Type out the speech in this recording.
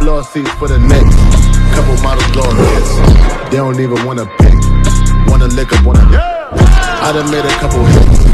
Love seats for the next. Couple models blowing kiss. They don't even wanna pick. Wanna lick up, wanna. I done made a couple hits.